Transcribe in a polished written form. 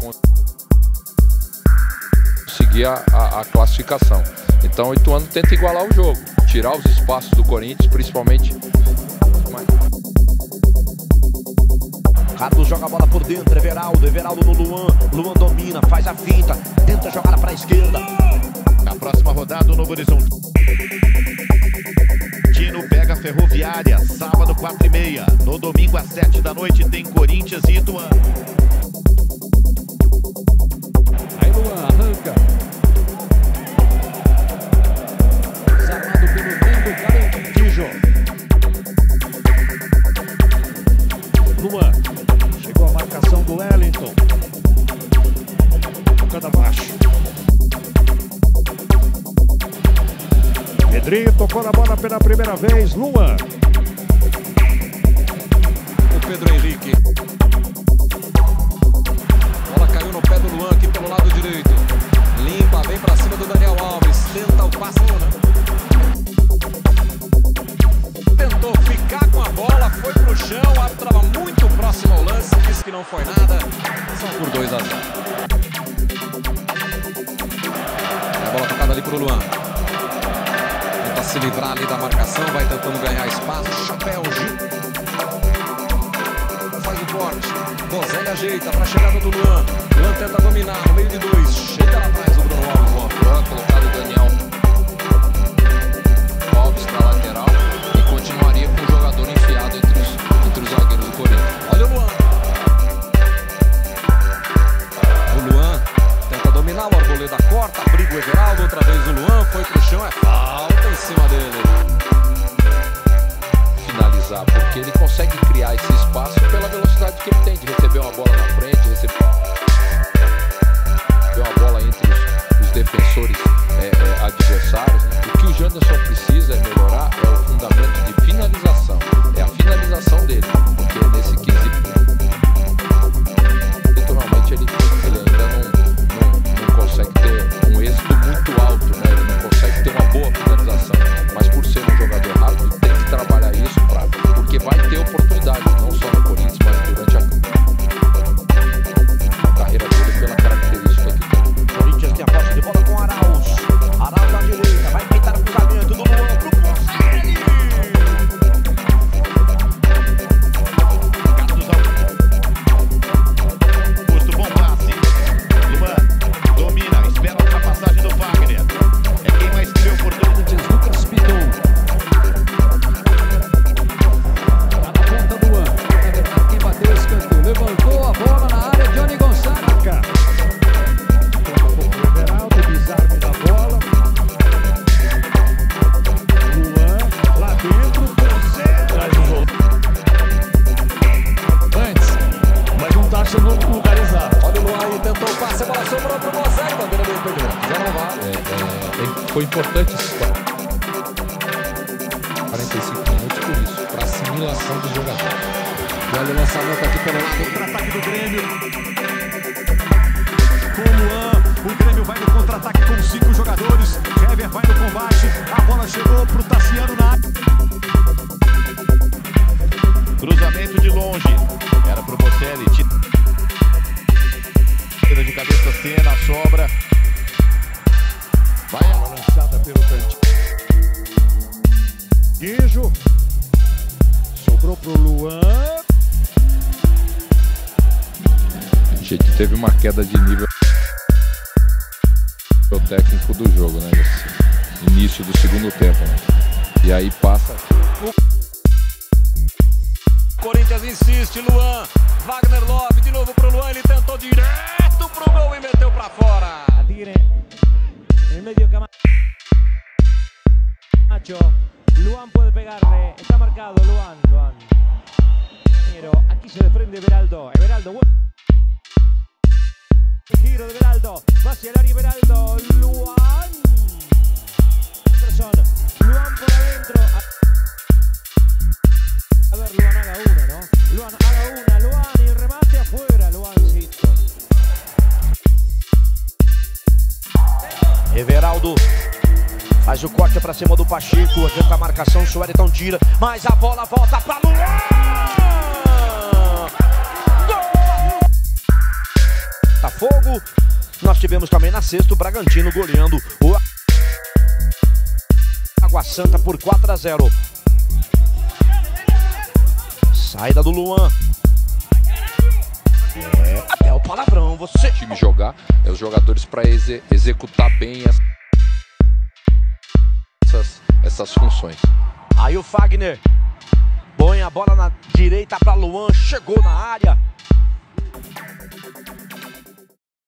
conseguir a classificação. Então o Ituano tenta igualar o jogo, tirar os espaços do Corinthians, principalmente. Carlos joga a bola por dentro, Everaldo no Luan, Luan domina, faz a finta, tenta jogar para a esquerda. Na próxima rodada, o Novo Horizonte Tino pega a Ferroviária, sábado 4h30. No domingo às 7 da noite tem Corinthians e Ituano. Aí Luan arranca. Desarmado pelo Nando Carandijo. Luan. Chegou a marcação do Wellington. Tocando abaixo. Pedrinho tocou na bola pela primeira vez. Luan. O Pedro Henrique. A bola caiu no pé do Luan aqui pelo lado direito. Limpa, vem pra cima do Daniel Alves. Tenta o passe. Tentou ficar com a bola, foi pro chão. O árbitro estava muito próximo ao lance. Disse que não foi nada. São por 2-0. A bola tocada ali pro Luan. Tenta se livrar ali da marcação. Vai tentando ganhar espaço. Chapéu, Gil. Faz o corte. Bozelli ajeita para a chegada do Luan. Luan tenta dominar no meio de dois. Chega lá atrás o Bruno Alves. Luan colocado o Daniel Alves para lateral e continuaria com o jogador enfiado entre os zagueiros do Corinthians. Olha o Luan. O Luan tenta dominar, o Arboleda corta, briga o Everaldo, outra vez o Luan, foi pro chão, é falta em cima dele. Finalizar, porque ele consegue criar esse espaço pela velocidade que ele tem de receber uma bola na frente, receber uma bola entre os defensores adversários, né? O que o Janderson precisa melhorar é o fundamento de finalização, é a finalização dele, porque nesse quesito naturalmente ele ainda não consegue ter um êxito muito alto, né? Ele não consegue ter uma boa finalização, mas por ser um jogador rápido tem que trabalhar isso porque vai ter oportunidade, não só no Corinthians, mas durante a carreira dele pela característica que tem. Corinthians tem a posse de bola com Arauz. Arauz na direita, vai pintar o cruzamento do Luan pro Bozelli. Carlos Alves. Posto bom passe. Luan domina, espera a ultrapassagem do Wagner. É quem mais criou oportunidade. Lucas Piton. Levantou a bola na área, Johnny Gonçalves. O Everaldo, desarme da bola. Luan, lá dentro, traz o jogo. Antes, mas não tá sendo lugarizado. Olha o Luan aí, tentou o passe, a bola sobrou pro Bozelli, bandeira do Pedro. Já não vale. Foi importante esse 45 minutos por isso, para assimilação dos jogadores. Olha o lançamento aqui pelo lado. Contra-ataque do Grêmio. Com o Luan, o Grêmio vai no contra-ataque com 5 jogadores. Hever vai no combate. A bola chegou pro Tassiano na área. Cruzamento de longe. Era pro Bocelli. Tira de cabeça, cena, sobra. Vai a lançada pelo cantinho. Guijo. Sobrou pro Luan. A gente teve uma queda de nível técnico do jogo, né? Nesse início do segundo tempo, né? E aí passa. Corinthians insiste, Luan. Wagner Love de novo pro Luan. Ele tentou direto pro gol e meteu pra fora. Tigre en medio Camacho. Luan puede pegarle. Está marcado Luan. Pero aquí se desprende Everaldo. Giro de Everaldo. Va hacia el área Everaldo. Luan. Anderson. Luan por adentro. A ver, Luan haga una, ¿no? Luan haga una. Luan y el remate afuera. Luancito. Everaldo faz o corte pra cima do Pacheco. Adianta a marcação, o Suelton tira. Mas a bola volta pra Luan. Gol! Tá Botafogo. Nós tivemos também na sexta o Bragantino goleando o Água Santa por 4-0. Saída do Luan. Até o palavrão, você. O time jogar, os jogadores para executar bem essas funções. Aí o Fagner põe a bola na direita para Luan, chegou na área.